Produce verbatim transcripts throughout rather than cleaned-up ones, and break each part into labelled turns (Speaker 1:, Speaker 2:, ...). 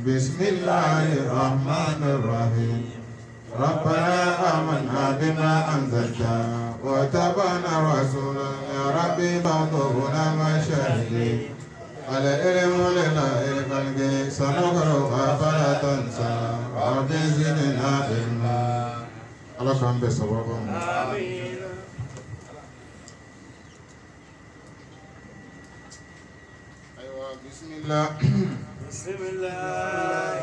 Speaker 1: بسم الله الرحمن الرحيم ربنا آمنا بما أنزلت واتبعنا الرسول يا ربي فاغفرنا ما شهدت على العلم لله الخلق سنقرأ فلا تنسى رب زدنا علما الله كان بسبب آمين. أيوة بسم الله بسم الله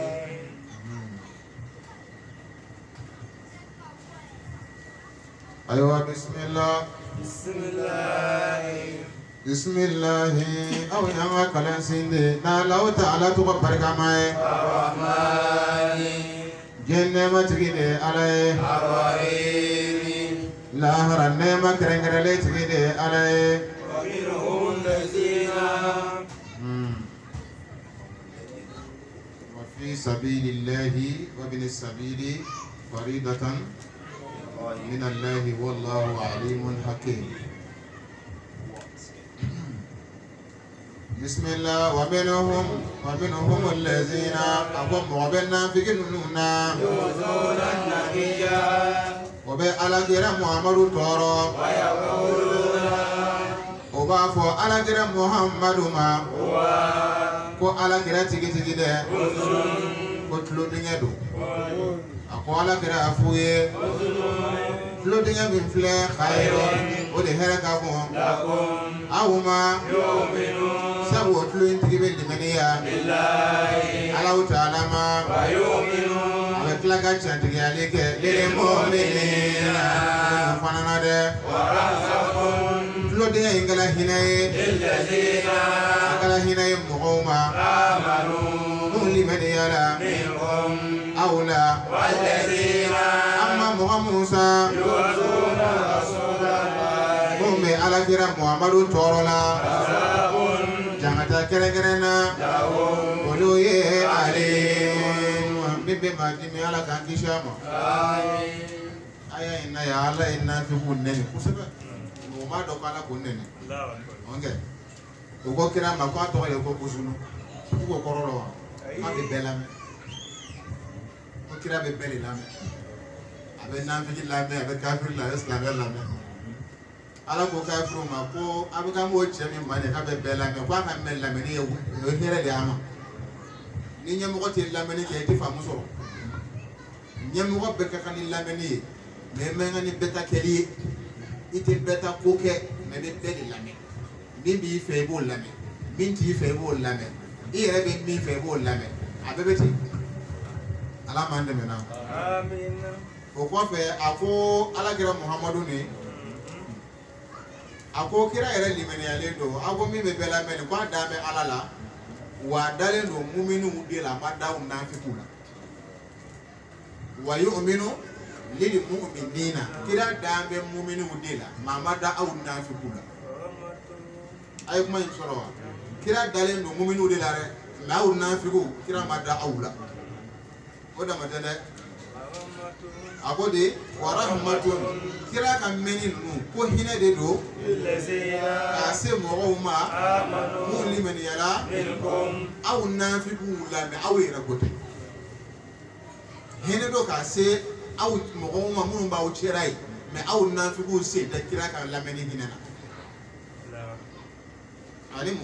Speaker 1: أيوة بسم الله بسم الله بسم الله أو يا كلام سيدي نالو تعالى تقبل كماي الرحمن جنة ما تجيني عليه الرحيم لا هرنة ما كرنجرلي تجيني عليه ومنهم الذين وفي سبيل الله وابن السبيل فريضة من الله والله عليم حكيم. بسم الله ومنهم ومنهم الذين أقوم وبنا في جنونا يؤذون النبي وبعلى جرم محمد تورو ويقولون وبعفو على جرم محمد ما ko ala kira tigi tigi de ko tulo dinga do ako ala kira afuye tulo dinga min fle khayro o de hera ka ko awuma sabu tulo tigi be de maniya billahi ala ta'ala ma bayuminu ala klaga chanti ale ke lele mu'minina fanana de warasakun tulo dinga ingala hinaye illazina kala hinaye muqawma amanu liman yara minhum awla wallazina amma muhammad yu'azuna rasulallahi hum ala kira muhammadu torola sabun jangata kere kere na uluye alim bibbe madimi ala kan kishama amin aya inna ya ala inna fi kunneni kusaba no ma do kala kunneni allah onge uko kira ma ko to le ko kusunu uko kororo ma be belame ko kira be beli lame abe nan fi lame abe kafir la islam lame ala ko kafir ma ko abe ka mo chemi mane ka be belame ko ka mel lame ni yo here de ama ni nyam ko ti lame ni ke ti famu so nyam ko be ka kan lame ni me me ngani beta keli ite beta ko ke me be beli lame min bi fe bo lame min ti fe bo lame ire be min fe bo lame abebeti ala mande mena amin o ko fe ako ala gira muhammadu ni ako kira ere limene ale do ako mi be bela men ko adame ala la wa dale no mu'minu de la madaw nafikula wa yu'minu lil mu'minina kira dambe mu'minu de la mamada aw nafikula ay kuma insoro kira dale no mu'minu de la re law nafiku kira mada awla oda madane akode wa rahmatun kira kan meni nu ko hine de do illazina ase mo ma amanu liman yala minkum aw nafiku la me awira kote hine do ka se aw mo ma mun ba o chirai me aw nafiku se da kira kan la meni hinena alimu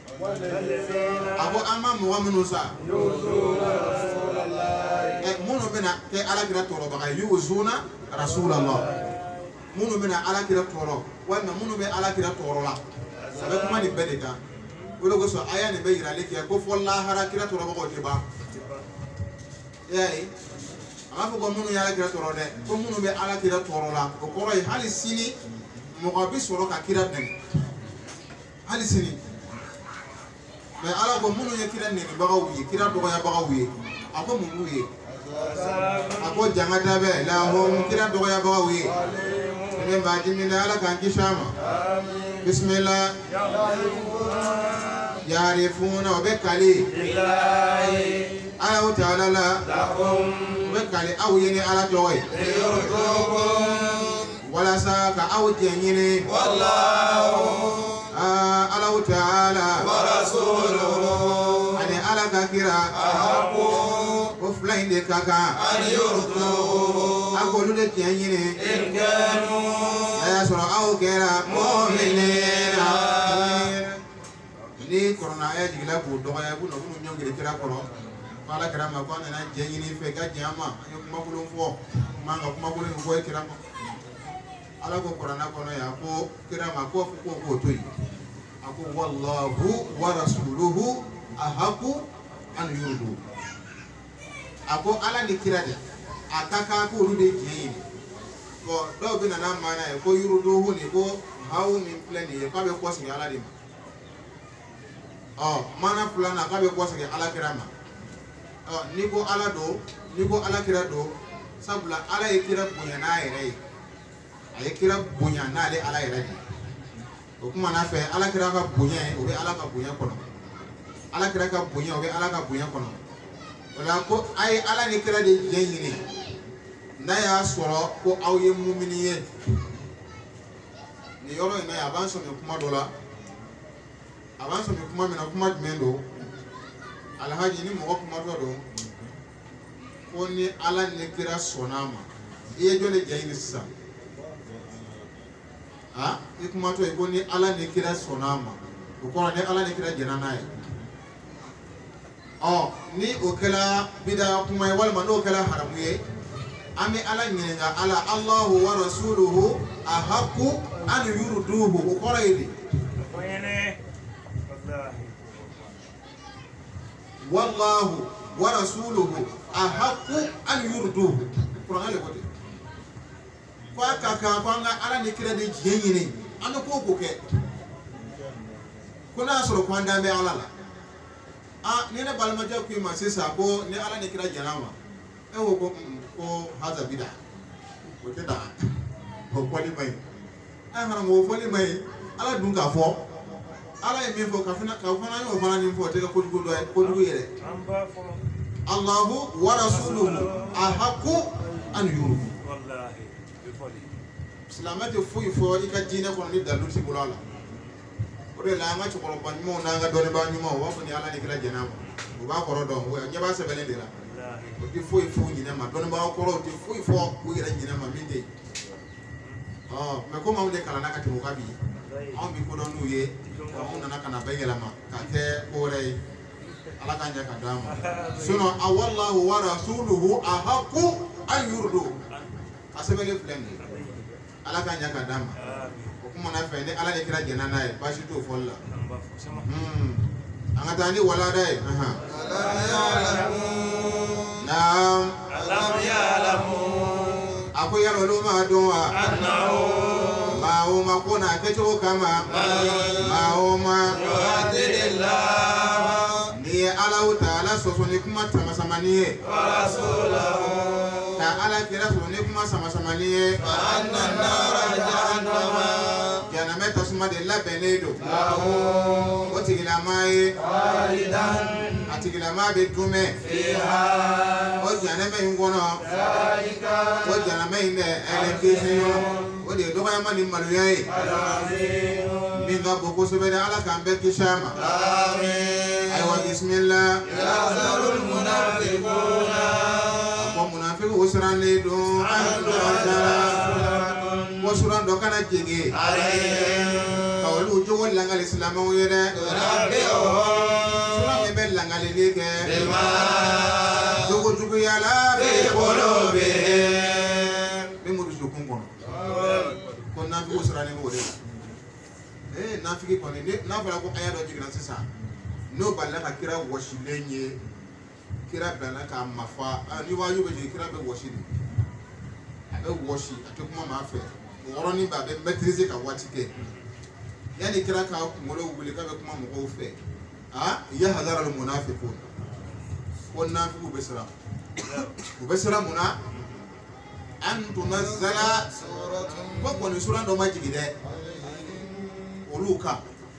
Speaker 1: abo amma mu'minu sa yuzuna rasulullah e munu bena ke ala kira toro ba yuzuna rasulullah munu bena ala kira toro wala munu be ala kira toro la sabe kuma ni bedeka wala go so aya ne be yira le ke ko folla hara kira toro ba ko tiba yayi amma ko munu ya ala kira toro de ko munu be ala kira toro la ko ko ray hali sini mo ko bi soro ka kira den hali sini mais ala ko munu ye kira ne bagaw ye kira do ya bagaw ye ako munu ye ako jangata be la hom kira do ya bagaw ye ne ba jimi la ala kan kishama amin bismillah yarifuna wa bekali billahi ala ta'ala la lahum bekali aw yini ala joy yurdukum wala saka aw jengini wallahu ala ta'ala wa rasuluhu ani ala ka kira
Speaker 2: ahabu
Speaker 1: o fila in de ka kan
Speaker 2: an yurduhu
Speaker 1: a k'olu de tiɲɛ ɲini
Speaker 2: in kanu
Speaker 1: a y'a sɔrɔ aw kɛra
Speaker 2: mu'minina
Speaker 1: ni kɔrɔna a ye jigila k'o dɔgɔya k'u n'u ɲɔngiri kira kɔrɔ ko ala kira ma ko an nana jɛ ɲini fɛ ka jɛn an ma an ye kumakolon fɔ kuma ka kumakolon in fɔ kira ma ala ko kɔrɔna kɔnɔ yan ko kira ma ko ko k'o to yen a ko wallahu wa rasuluhu ahaku an yurdu a ko ala ni kira de a ka kan k'olu de jɛn ɲini bɔn dɔw bɛ na n'a maana ye ko yurduhu ni ko hawu min filɛ nin ye k'a bɛ kɔsegin ala de ma ɔ maana filanan k'a bɛ kɔsegin ala kira ma ɔ n'i ko ala don n'i ko ala kira don sabula ala ye kira bonya n'a yɛrɛ ye a ye kira bonya n'ale ala yɛrɛ de o kuma n'a fɛ ala kira ka bonya o bɛ ala ka bonya kɔnɔ ala kira ka bonya o bɛ ala ka bonya kɔnɔ o la ko a ye ala ni kira de jɛn ɲini n'a y'a sɔrɔ ko aw ye mumini ye nin yɔrɔ in na a b'an sɔmi kuma dɔ la a b'an sɔmi kuma min na kuma jumɛn don alhaji ni mɔgɔ kumatɔ don ko ni ala ni kira sɔnna ma i ye jɔn de jɛn ɲini sisan ha i kumatɔ ye ko ni ala ni kira sɔnna ma o kɔrɔ ni ala ni kira jɛnna n'a ye ɔ ni o kɛra bida kuma ye walima n'o kɛra haramu ye an bɛ ala ɲininka ala allahu wa rasuluhu ahaku an yurduhu o kɔrɔ ye de wallahu wa rasuluhu ahaku an yurduhu kuranɛ le ko ten ko a ka kan ko an ka ala ni kira de diɲɛ ɲini an bɛ ko ko kɛ ko n'a y'a sɔrɔ ko an dan bɛ ala la ah ni ne balimakɛ ko i ma sisan ko ni ala ni kira jɛn'a ma e ko ko ko haza bida o tɛ taa o fɔli ma ɲi a karamɔgɔ o fɔli ma ɲi ala dun k'a fɔ ala ye min fɔ ka fana ka fana y'o fana nin fɔ o tɛ kɛ kojugu dɔ ye kojugu yɛrɛ allahu wa rasuluhu ahaku an yurduhu silamɛ tɛ foyi fɔ i ka diinɛ kɔnɔ ni dalu t'i bolo a la o de la an ka cɛkɔrɔba ɲumanw n'an ka dɔnnibaa ɲumanw u b'a fɔ ni ala ni kira jɛn'a ma u b'a kɔrɔ dɔn o ɲɛ b'a sɛbɛnlen de la o tɛ foyi fɔ u ɲinɛ ma dɔnnibaa kɔrɔw tɛ foyi fɔ u yɛrɛ ɲinɛ ma min tɛ yen ɔ mɛ komi anw de kalanna ka tɛmɛ u ka bi anw bi kodɔn n'u ye anw nana ka na bɛɛ yɛlɛma ka kɛ ko wɛrɛ ye ala k'an ɲɛ ka d'an ma sinon a wallahu wa rasuluhu ahaku an yurduhu a sɛbɛnlen filɛ nin ye ala k'an ɲɛ ka d'an ma o kuma na fɛ ni ala ni kira jɛnna n'a ye baasi t'o fɔli la an ka taa ni walada ye naam a ko yala olu ma dɔn wa maa o ma ko n'a kɛcogo kama maa o ma ni ye Alahu Taala sɔsɔ ni kuma sama-samani ye ka ala kira sɔsɔ ni kuma sama-samani ye jahanama tasuma de labɛnnen don o tigilama ye a tigilama bɛ dunmɛ o jahanama in kɔnɔ o jahanama in dɛ ɛlɛ kisi o de ye dɔgɔyama ni maloya ye min ka bon kosɛbɛ dɛ ala k'an bɛɛ kisi a ma ayiwa bisimila ko munafiki o sirannen don ko suran dɔ kana jege ka olu jogo langali silamɛw ye dɛ suran min bɛ langalili kɛ jogo juguya la min mu dusukun kɔnɔ ko nafiki o sirannen b'o de la ee nafiki kɔni n'a fɔra ko aya dɔ jiginna sisan n'o balila ka kira wɔsilen ye kira bilala k'a mafa ni waaju bɛ jigin kira bɛ wɔsi de a bɛ wɔsi a tɛ kuma maa fɛ o yɔrɔnin bɛ a bɛ maîtriser ka waati kɛ yanni kira ka kunkolo wuli k'a bɛ kuma mɔgɔw fɛ ah yahzara al-munafiqun ko nafigiw bɛ siran u bɛ siran mun na an tunazzala ko kɔni suran dɔ ma jigin dɛ olu kan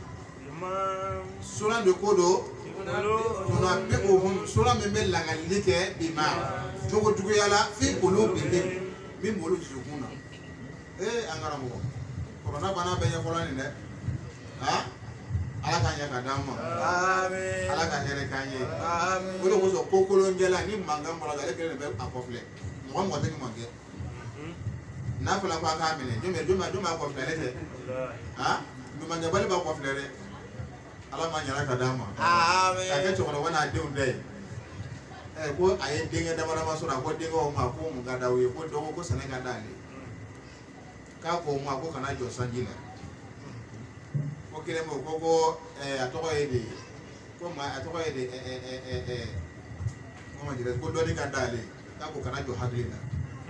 Speaker 1: suran de ko do tuna bɛ o suran min bɛ langalili kɛ bi ma jogo juguya la fi olu bɛ min b'olu dusukun na ee an karamɔgɔ kɔrɔna bana bɛ ɲɛfɔla nin dɛ ah ala ka ɲa ka d'an ma
Speaker 2: Amin.
Speaker 1: ala ka hɛrɛ k'an ye
Speaker 2: Amin.
Speaker 1: o de kosɔn ko kolonjɛla ni mankan bɔra ale kelen de bɛ a kɔfilɛ mɔgɔ mɔgɔ tɛ ni man kɛ n'a fɔra ko a k'a minɛ jumɛn jumɛn jumɛn b'a kɔfilɛ ale tɛ han dumankɛbali b'a kɔfilɛ dɛ ala ma ɲana ka d'an ma
Speaker 2: Amin.
Speaker 1: k'a kɛ cɛkɔrɔba n'a denw tɛ ye ɛ ko a ye denkɛ dama dama sɔrɔ a ko denkɛw ma ko mun ka d'aw ye ko dɔgɔ ko sɛnɛ ka d'ale k'a ko ma ko kana jɔ sanji la ko kelen mo ko ko a tɔgɔ ye de ko ma a tɔgɔ ye de ɛ ɛ ɛ ɛ ko ma jira ko dɔɔni ka d'ale k'a ko kana jɔ hakili la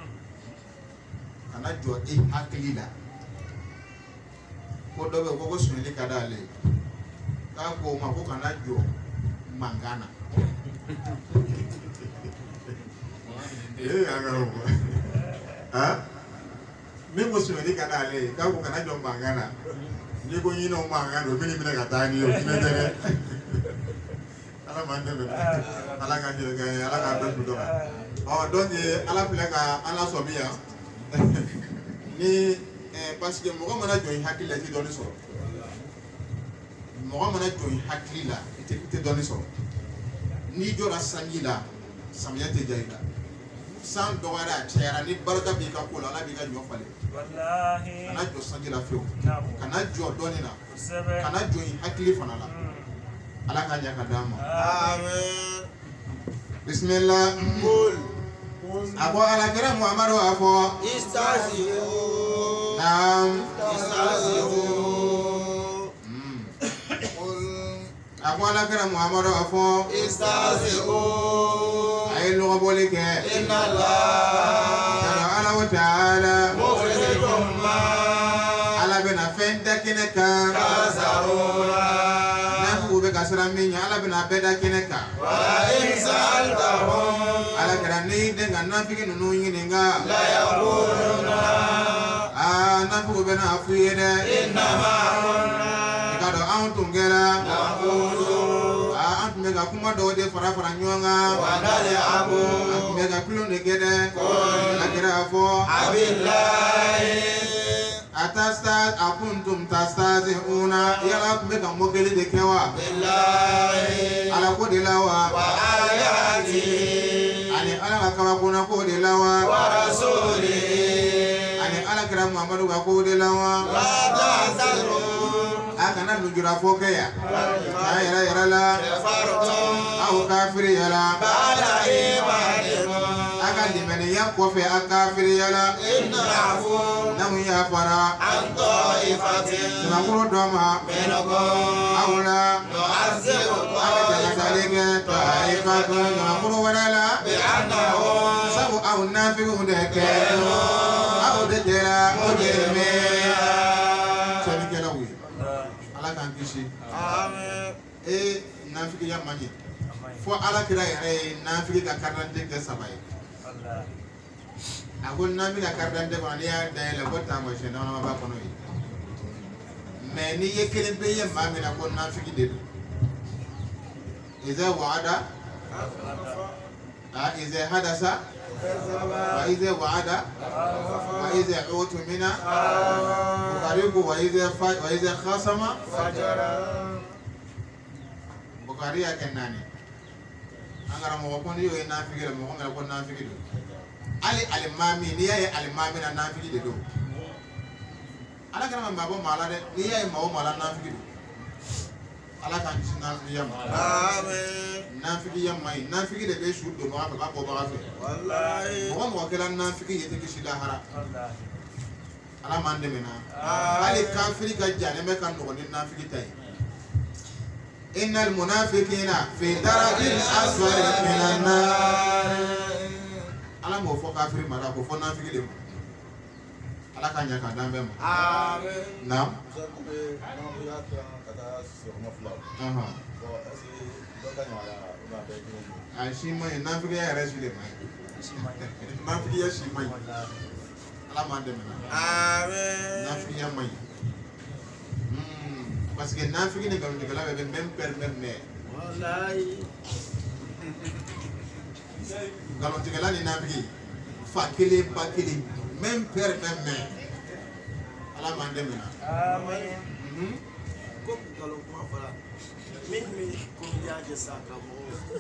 Speaker 1: kana jɔ i hakili la ko dɔ bɛ ko ko suɲɛli ka d'ale k'a ko ma ko kana jɔ mankan na ee an ka o han min ko suɲɛli ka d'ale k'a ko kana jɔ mankan na ni ko ɲinɛw mankan don min minɛ ka taa ni ye o hinɛ tɛ dɛ ala m'an dɛmɛ ala ka hɛrɛ kɛ ala k'a bɛɛ su dɔrɔn ɔ donc ala filɛ ka ala sɔmi yan ni parce que mɔgɔ mana jɔ i hakili la i tɛ dɔɔni sɔrɔ mɔgɔ mana jɔ i hakili la i tɛ i tɛ dɔɔni sɔrɔ n'i jɔra sanji la samiya tɛ ja i la san dɔgɔyara a cayara ni barika b'i ka ko la ala b'i ka ɲɔ falen kana jɔ sanji la fiyewu kana jɔ dɔɔni na kana jɔ i hakili fana la ala ka ɲa ka d'an ma
Speaker 2: Amin.
Speaker 1: bisimila
Speaker 2: Qul
Speaker 1: a ko alakira muhamadu a fɔ
Speaker 2: istahzi'u.
Speaker 1: naam
Speaker 2: Istahzi'u. Qul
Speaker 1: a ko alakira muhamadu a fɔ
Speaker 2: istahzi'u.
Speaker 1: a ye lɔgɔbɔli kɛ
Speaker 2: Inna Allah
Speaker 1: yàrá ala wa taala
Speaker 2: mukhrijum ma
Speaker 1: ala bɛna fɛn da kɛnɛ kan
Speaker 2: kasaruna.
Speaker 1: n'a fɔ u bɛ ka siran min ɲɛ ala bɛna bɛɛ da kɛnɛ kan
Speaker 2: Wa in sa'altahum
Speaker 1: ala kɛra n'i den ka nafigi ninnu ɲininka
Speaker 2: la yaquluna
Speaker 1: aa nafigiw bɛna f'u ye dɛ
Speaker 2: innama kunna
Speaker 1: i ka dɔn anw tun kɛra
Speaker 2: naqulu
Speaker 1: aa an tun bɛ ka kuma dɔw de fara fara ɲɔgɔn kan
Speaker 2: wa nal'abu
Speaker 1: an tun bɛ ka kulon de kɛ dɛ ala kɛra a fɔ
Speaker 2: abillahi
Speaker 1: a tasta a kuntum tastahzi'una yala tun bɛ ka mɔkɛli de kɛ wa
Speaker 2: billahi
Speaker 1: ala ko de la wa
Speaker 2: wa ayati
Speaker 1: ani ala ka kabakona ko de la wa
Speaker 2: wa rasulihi
Speaker 1: ani ala kɛra muhamadu ka ko de la wa
Speaker 2: la tahzanu
Speaker 1: a kana lujura fɔ kɛ yan a yɛrɛ yɛrɛ la
Speaker 2: kafartum
Speaker 1: aw kafiri yala
Speaker 2: ba'da imanikum
Speaker 1: a ka limaniya kɔfɛ a kafiri yala
Speaker 2: in na'fu
Speaker 1: n'anw yafara
Speaker 2: an ta'ifatin
Speaker 1: jamakulu dɔ ma
Speaker 2: minkum
Speaker 1: aw la
Speaker 2: nu'azzibu
Speaker 1: a bɛ jamasali kɛ ta'ifatun jamakulu wɛrɛ la
Speaker 2: bi'annahum
Speaker 1: sabu aw nafigiw de kɛra aw de kɛra mujrimiin cɛnikɛlaw ye ala k'an kisi
Speaker 2: Amin.
Speaker 1: ee nafigiya man ɲɛ fo ala kira yɛrɛ ye nafigi ka carte d'identité kɛ saba ye a ko nafigi ka carte d'identité kɔnɔ n'i y'a dayɛlɛ ko taamasiyɛn dama dama b'a kɔnɔ ye mais n'i ye kelen pe ye maa min na ko nafigi de don iza wa'ada a iza hadasa wa iza wa'ada wa iza utumina bukariku wa iza fa wa iza khasama bukari ya kɛ naani an karamɔgɔ ko n'i y'o ye nafigi la mɔgɔ min ko nafigi don ali alimami n'i y'a ye alimami na nafigi de don ala kana ma maa bɔ maa la dɛ n'i y'a ye maa o maa la nafigi don ala k'an kisi nafigiya ma
Speaker 2: Amin.
Speaker 1: nafigiya ma ɲi nafigi de bɛ su don baga fɛ k'a bɔ baga fɛ
Speaker 2: Wallahi.
Speaker 1: mɔgɔ mɔgɔ kɛra nafigi ye tɛ kisi lahara ala m'an dɛmɛ na
Speaker 2: Amin.
Speaker 1: hali kafiri ka jalen bɛ ka nɔgɔn ni nafigi ta ye innal munafiqina fi darakil asfali minan nar ala m'o fɔ kafiri ma la k'o fɔ nafigi de ma ala ka ɲa ka d'an bɛɛ ma
Speaker 2: Amin.
Speaker 1: naam ɔhɔn a si ma ɲi nafigiya yɛrɛ si de ma ɲi nafigiya si ma ɲi ala m'an dɛmɛ na
Speaker 2: Amin.
Speaker 1: nafigiya ma ɲi parce que nafigi ni ngalontigɛla bɛ bɛ même père même mère
Speaker 2: Wallahi.
Speaker 1: ngalontigɛla ni nafigi fa kelen ba kelen même père même mère ala m'an dɛmɛ na
Speaker 2: Amin. ko kalo kuma fara min mi ko ya je saka mo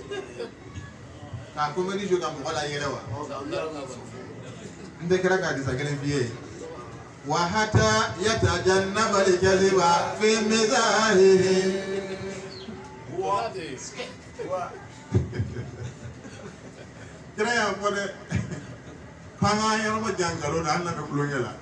Speaker 1: ka ko meni joga mo la yele wa
Speaker 2: o ga Allah
Speaker 1: nde kira ka disa kelen biye wa hata yatajannaba al-kadhiba fi mizahihi
Speaker 2: wa wa
Speaker 1: kira ya ko de panga yoro mo jangalo da Allah be kulonyela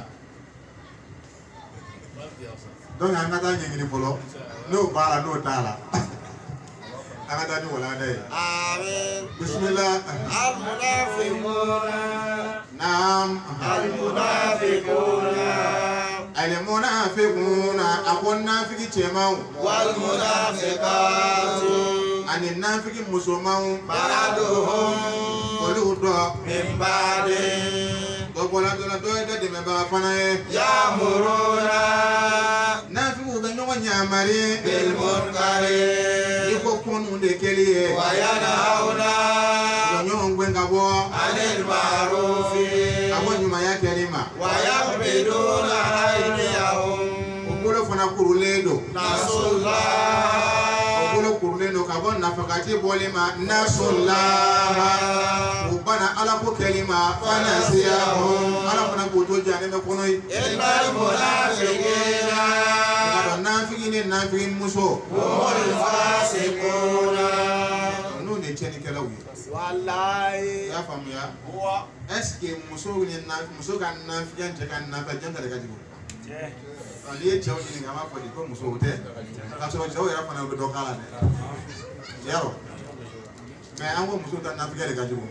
Speaker 1: donc an ka taa ɲɛɲini fɔlɔ n'o baara n'o t'a la an ka taa ni wala dɛ
Speaker 2: amin
Speaker 1: bismillah
Speaker 2: al munafiquna
Speaker 1: naam
Speaker 2: al munafiquna
Speaker 1: al munafiquna a ko nafiki cɛmanw
Speaker 2: wal munafiqatu
Speaker 1: ani nafiki musomanw
Speaker 2: ba'duhum
Speaker 1: olu dɔ
Speaker 2: min ba'di
Speaker 1: dɔ bɔla dɔ la dɔ ye dɔ dɛmɛbaga fana ye
Speaker 2: ya'muruna
Speaker 1: nafikiw bɛ ɲɔgɔn ɲamari
Speaker 2: bil munkari
Speaker 1: i ko kɔnw de kɛli ye
Speaker 2: wa yanhauna
Speaker 1: u bɛ ɲɔgɔn gɛn ka bɔ
Speaker 2: anil ma'rufi
Speaker 1: a ko ɲumanya kɛli ma
Speaker 2: wa yaqbiduna aydiyahum
Speaker 1: o bolo fana kurulen don
Speaker 2: nasullah
Speaker 1: o bolo kurulen don ka bɔ nafakati bɔli ma nasulaha o bana ala ko kɛli ma fanasiyahum ala fana k'o to jannen bɛ kɔnɔ ye
Speaker 2: innal munafiqina
Speaker 1: ka dɔn nafiki ni nafiki muso
Speaker 2: humul fasiquna
Speaker 1: n'u de tiɲɛnikɛlaw ye
Speaker 2: wallahi
Speaker 1: i y'a faamuya
Speaker 2: wa
Speaker 1: est-ce que muso ni muso ka nafiya cɛ ka nafiya jɔn ta de ka jugu n'i ye cɛw ɲininka an b'a fɔ de ko musow tɛ k'a sɔrɔ cɛw yɛrɛ fana bɛ dɔ k'a la dɛ yarɔ mais an ko musow ta nafiya de ka jugu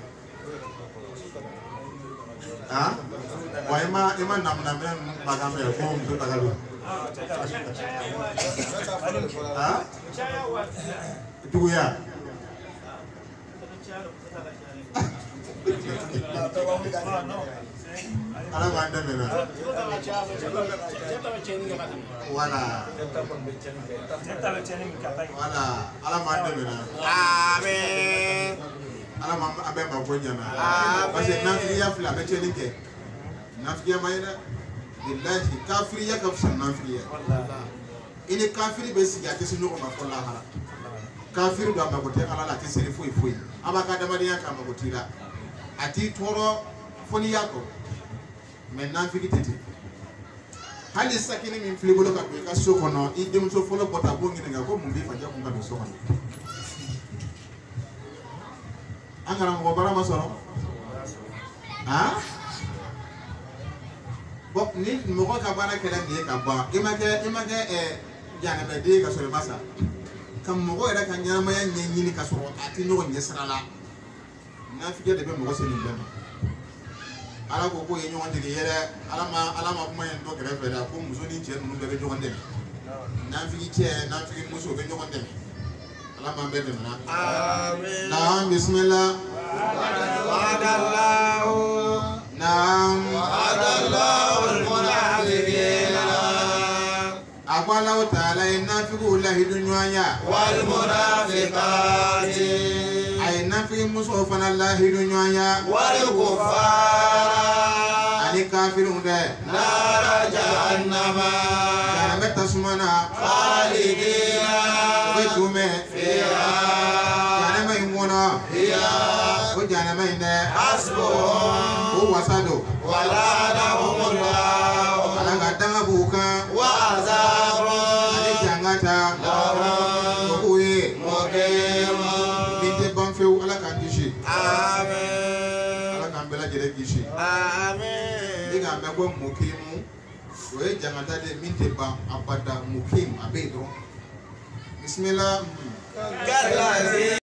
Speaker 1: ah wa i ma i ma namunamina ninnu bagan fɛ ko muso ta ka jugu ah juguya ala b'an dɛmɛ na wala wala ala b'an dɛmɛ na
Speaker 2: amin
Speaker 1: ala ma an bɛɛ ma ko ɲana
Speaker 2: Amen.
Speaker 1: parce que nafigiya fila a bɛ tiɲɛni kɛ nafigiya ma ye dɛ bilahi kafiriya ka fisa nafigiya i ni kafiri bɛ sigi a tɛ se ɲɔgɔn ma fɔ lahara kafiri don a mago tɛ ala la a tɛ seri foyi foyi a b'a ka adamadenya k'a mago t'i la a t'i tɔɔrɔ fo n'i y'a kɔrɔ mais nafigi tɛ ten hali sakini min filɛ i bolo ka don i ka so kɔnɔ i denmuso fɔlɔ bɔta a b'o ɲininka ko mun b'i fajɛ kun ka don so kɔnɔ an karamɔgɔ baara ma sɔrɔ han bon ni mɔgɔ ka baara kɛra nin ye ka ban i ma kɛ i ma kɛ ɛ janɛmɛden ye ka sɔrɔ i ma sa ka mɔgɔ yɛrɛ ka ɲɛnamaya ɲɛɲini ka sɔrɔ a tɛ ɲɔgɔn ɲɛ sira la nafigiya de bɛ mɔgɔ se nin bɛɛ ma ala ko k'o ye ɲɔgɔn dege yɛrɛ ala ma ala ma kuma in dɔ kɛrɛfɛ dɛ ko muso ni cɛ ninnu bɛɛ bɛ ɲɔgɔn dɛmɛ nafigi cɛ nafigi muso bɛ ɲɔgɔn dɛmɛ ala m'an bɛɛ dɛmɛ na
Speaker 2: amin
Speaker 1: naam bismillah
Speaker 2: wa'adallahu
Speaker 1: naam
Speaker 2: wa'adallahu al-munafiqina
Speaker 1: a ko Allahu taala ye nafigiw lahidu ɲɔgɔn ya
Speaker 2: wal munafiqati
Speaker 1: a ye nafigi muso fana lahidu ɲɔgɔn ya
Speaker 2: wal kuffara
Speaker 1: ani kafiriw dɛ
Speaker 2: nara jahannama
Speaker 1: janabɛ tasuma na
Speaker 2: khalidina
Speaker 1: o bɛ tunbɛ
Speaker 2: fiha
Speaker 1: janaba in kɔnɔ
Speaker 2: hiya
Speaker 1: o janaba in dɛ
Speaker 2: hasbuhum
Speaker 1: o wasa don
Speaker 2: waladahumullahu
Speaker 1: ala ka danga b'u kan
Speaker 2: wa azabun
Speaker 1: ani jangata
Speaker 2: lahum
Speaker 1: o k'u ye
Speaker 2: muqimun
Speaker 1: min tɛ ban fewu ala k'an kisi
Speaker 2: amin
Speaker 1: ala k'an bɛɛ lajɛlen kisi
Speaker 2: amin
Speaker 1: ni k'an mɛn ko mukimu o ye jangata de min tɛ ban abada mukim a bɛ yen dɔrɔn bisimila.
Speaker 2: كالذي